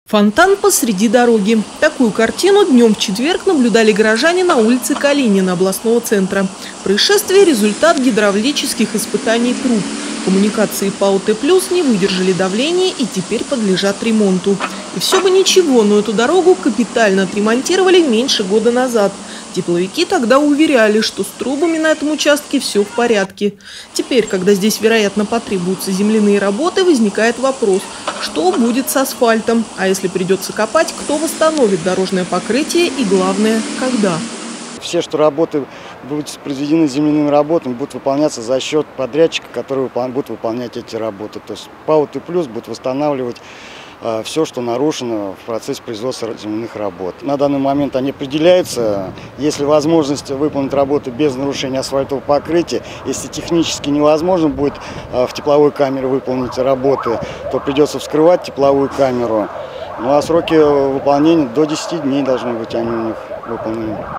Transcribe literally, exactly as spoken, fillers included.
Фонтан посреди дороги. Такую картину днем в четверг наблюдали горожане на улице Калинина областного центра. Происшествие – результат гидравлических испытаний труб. Коммуникации ПАО «Т плюс» не выдержали давления и теперь подлежат ремонту. И все бы ничего, но эту дорогу капитально отремонтировали меньше года назад. Тепловики тогда уверяли, что с трубами на этом участке все в порядке. Теперь, когда здесь, вероятно, потребуются земляные работы, возникает вопрос, что будет с асфальтом, а если придется копать, кто восстановит дорожное покрытие и, главное, когда. Все, что работы будут произведены земляными работами, будут выполняться за счет подрядчика, который будет выполнять эти работы. То есть ПАО «Т плюс» будет восстанавливать э, все, что нарушено в процессе производства земляных работ. На данный момент они определяются. Если возможность выполнить работы без нарушения асфальтового покрытия, если технически невозможно будет э, в тепловой камере выполнить работы, то придется вскрывать тепловую камеру. Ну а сроки выполнения до десяти дней должны быть они у них выполнены.